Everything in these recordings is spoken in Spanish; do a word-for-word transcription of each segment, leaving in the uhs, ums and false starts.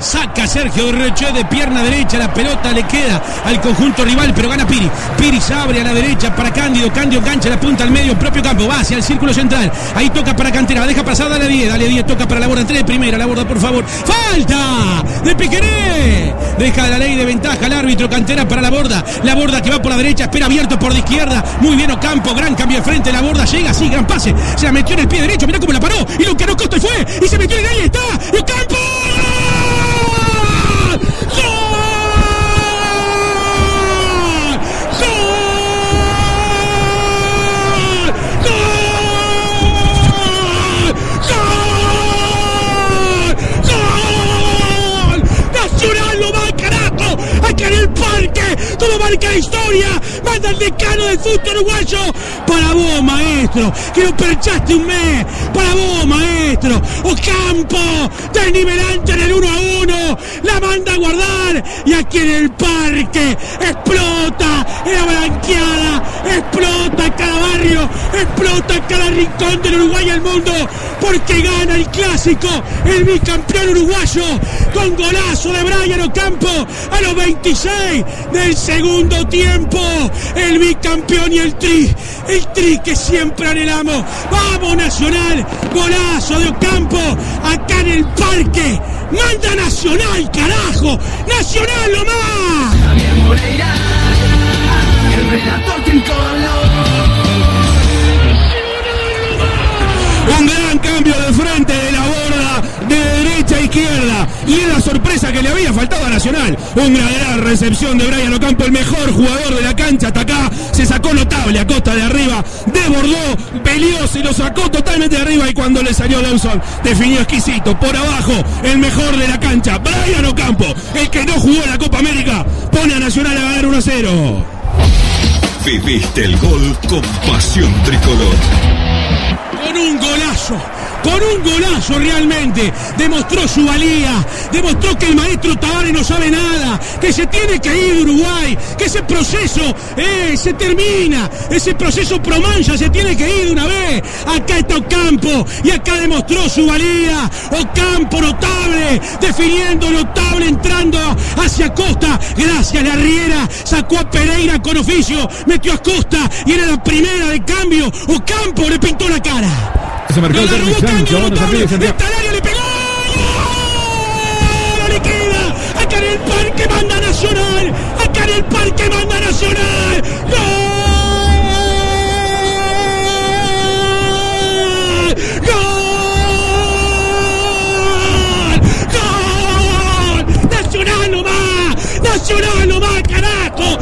Saca Sergio Rocher de pierna derecha. La pelota le queda al conjunto rival, pero gana Piri. Piri se abre a la derecha para Cándido. Cándido engancha la punta al medio, propio campo. Va hacia el círculo central. Ahí toca para Cantera. Deja pasar, dale a diez. Dale a diez, toca para la borda. Entre de primera. La borda, por favor. ¡Falta! De Piqueré. Deja la ley de ventaja al árbitro. Cantera para la borda. La borda que va por la derecha. Espera abierto por la izquierda. Muy bien Ocampo. Gran cambio de frente. La borda llega así. Gran pase. Se la metió en el pie derecho. Mirá cómo la paró. Y lo que no costó fue. Y se metió en el área. Está. Y Ocampo. En el parque, todo marca la historia, manda el decano del fútbol uruguayo. Para vos, maestro, que lo perchaste un mes. Para vos, maestro. Ocampo, desnivelante en el uno a uno, la manda a guardar. Y aquí en el parque explota en la blanqueada, explota cada barrio, explota cada rincón del Uruguay y el mundo, porque gana el clásico el bicampeón uruguayo con golazo de Brian Ocampo a los veintiséis del segundo tiempo. El bicampeón y el tri, el tri que siempre anhelamos. Vamos Nacional, golazo de Ocampo acá en el parque. Manda Nacional, carajo, Nacional nomás. Javier Moreira, el relator tricolor. Un gran cambio de frente de la borda de derecha a izquierda, y es la sorpresa que le había faltado a Nacional. Una gran recepción de Brian Ocampo, el mejor jugador de la cancha hasta acá. Se sacó notable a costa de arriba, desbordó, peleó, se lo sacó totalmente de arriba, y cuando le salió Dawson definió exquisito. Por abajo, el mejor de la cancha, Brian Ocampo, el que no jugó en la Copa América, pone a Nacional a ganar uno a cero. Viviste el gol con pasión tricolor. Con un golazo, con un golazo realmente, demostró su valía, demostró que el maestro Tavares no sabe nada, que se tiene que ir de Uruguay, que ese proceso eh, se termina, ese proceso Promancha se tiene que ir de una vez. Acá está Ocampo, y acá demostró su valía. Ocampo notable, definiendo notable, entrando hacia Costa, gracias a la Riera, sacó a Pereira con oficio, metió a Costa, y era la primera de cambio. Ocampo le pintó la cara. Se marcó el término Sancho, notable, está al área, le pegó, lo liquida, acá en el parque manda Nacional, acá en el parque manda Nacional, ¡gol! ¡Gol! ¡Gol! ¡Nacional nomás! ¡Nacional nomás, carajo!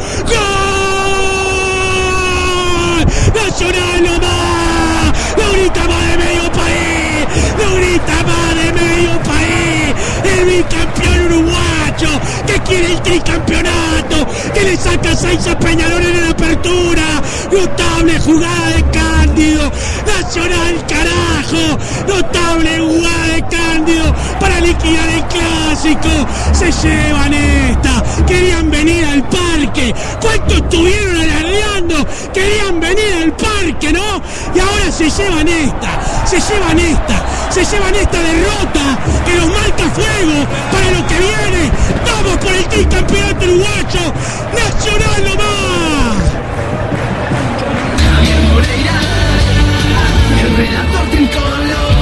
¡Gol! ¡Nacional nomás! ¡Lo grita más de medio país! ¡Lo grita más de medio país! ¡El bicampeón uruguayo que quiere el tricampeonato! ¡Que le saca seis a Peñarol en la apertura! ¡Notable jugada de Cándido! ¡Nacional, carajo! ¡Notable jugada de Cándido para liquidar el clásico! ¡Se llevan esta! ¡Querían venir al parque! ¿Cuánto estuvieron alardeando? ¡Querían venir al parque, no! Y ahora se llevan esta, se llevan esta, se llevan esta derrota que los marca fuego para lo que viene. ¡Vamos por el tricampeonato uruguayo! ¡Nacional nomás! Javier Moreira, el relator tricolor.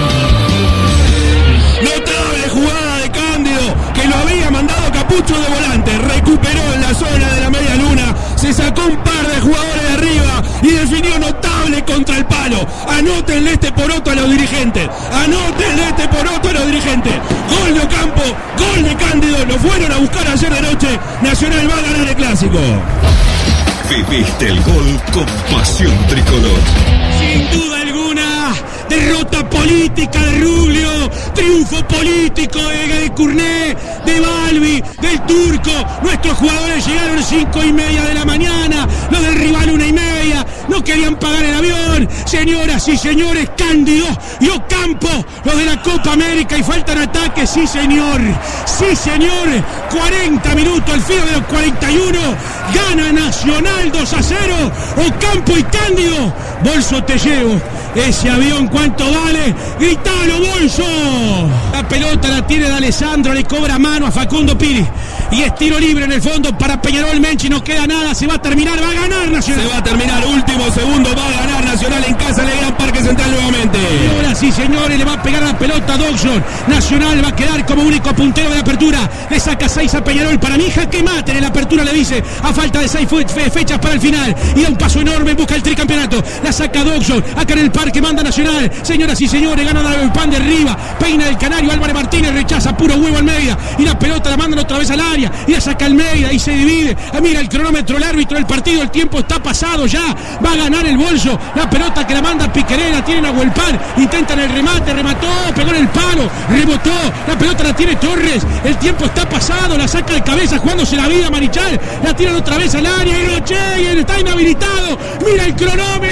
Notable jugada de Cándido, que lo había mandado Capucho de volante, recuperó en la zona de la media luna, se sacó un par de jugadores de arriba y definió notable contra el palo. Anótenle este poroto a los dirigentes, anótenle este poroto a los dirigentes. Gol de Ocampo, gol de Cándido, lo fueron a buscar ayer de noche. Nacional va a ganar el clásico. Viviste el gol con pasión tricolor. Sin duda alguna, derrota política de Rubio, triunfo político de, de Curné, de Balbi, del Turco. Nuestros jugadores llegaron cinco y media de la mañana, los del rival una y media, no querían pagar el avión. Señoras y señores, Cándido y Ocampo, los de la Copa América, y faltan ataques, sí señor, sí señor. cuarenta minutos al filo de los cuarenta y uno, gana Nacional dos a cero. Ocampo y Cándido, bolso te llevo. ese avión, ¿cuánto vale? ¡Gritalo, bolso! La pelota la tiene de Alessandro, le cobra mano a Facundo Piri. Y es tiro libre en el fondo para Peñarol. Menchi, no queda nada, se va a terminar, va a ganar Nacional. Se va a terminar, último segundo, va a ganar Nacional en casa en el Gran Parque Central nuevamente. Y ahora sí, señores, le va a pegar a la pelota a Dodson. Nacional va a quedar como único puntero de la apertura. Le saca seis a Peñarol. Para mi jaque mate en la apertura, le dice, a falta de seis fe fechas para el final. Y da un paso enorme en busca del tricampeonato. La saca Dodson, acá en el parque manda Nacional. Señoras y señores, gana el pan de arriba. Peina el Canario, Álvarez Martínez rechaza puro huevo Almeida. Y la pelota la mandan otra vez al área. Y la saca Almeida y se divide. Ah, mira el cronómetro, el árbitro del partido. El tiempo está pasado ya. Va a ganar el bolso. La pelota que la manda Piquerera. Tienen a Huelpán. Intentan el remate. Remató. Pegó en el palo. Rebotó. La pelota la tiene Torres. El tiempo está pasado. La saca de cabeza jugándose la vida Marichal. La tiran otra vez al área. Y Roche está inhabilitado. Mira el cronómetro.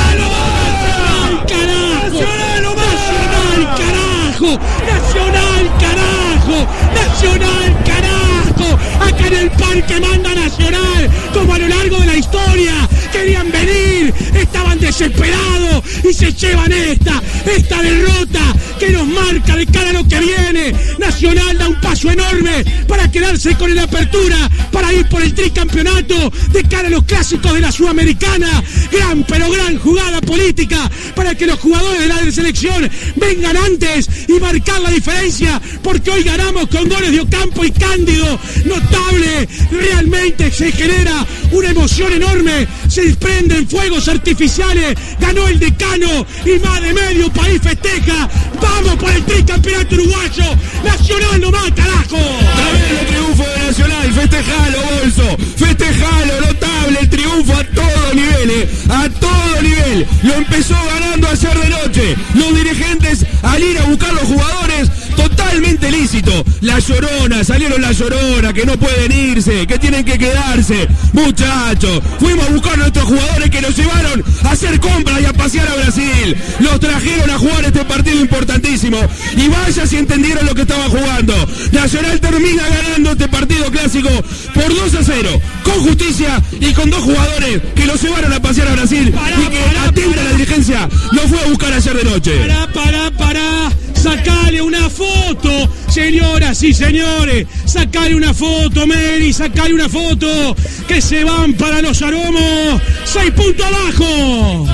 ¡Nacional, carajo! ¡Nacional, carajo! ¡Nacional, carajo! ¡Nacional, carajo! Acá en el parque manda Nacional, como a lo largo de la historia. Querían venir, estaban desesperados y se llevan esta, esta derrota que nos marca de cara a lo que viene. Nacional da un paso enorme para quedarse con la apertura, para ir por el tricampeonato de cara a los clásicos de la Sudamericana. Gran, pero gran jugada política para que los jugadores de la selección vengan antes y marcar la diferencia, porque hoy ganamos con goles de Ocampo y Cándido. Notable, realmente se genera una emoción enorme, se desprenden fuegos artificiales, ganó el Decano y más de medio país festeja. Vamos por el tricampeonato uruguayo. Nacional nomás, carajo. Tremendo triunfo de Nacional, festejalo, bolso, festejalo, notable el triunfo a todo nivel, eh, a todo nivel. Lo empezó ganando ayer de noche. Los dirigentes al ir a buscar los jugadores, totalmente lícito. La Llorona, salieron la Llorona, que no pueden irse, que tienen que quedarse. Muchachos, fuimos a buscar a nuestros jugadores que nos llevaron a hacer compras y a pasear a Brasil. Los trajeron a jugar este partido importantísimo. Y vaya si entendieron lo que estaban jugando. Nacional termina ganando este partido clásico por dos a cero, con justicia y con dos jugadores que los llevaron a pasear a Brasil. Pará, y que pará, atenta pará. La dirigencia lo fue a buscar ayer de noche. Pará, pará, pará. Sacale una foto, señoras y señores. Sacale una foto, Mary, sacale una foto. Que se van para los aromos. Seis puntos abajo.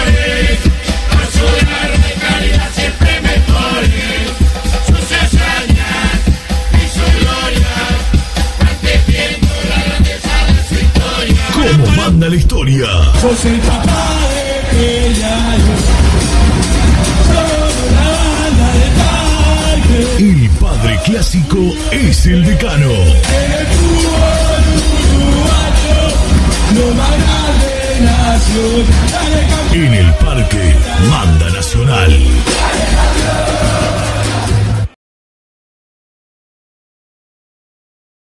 ¿Cómo manda la historia? Sos el papá de Peñarol. El padre clásico es el Decano. En el parque manda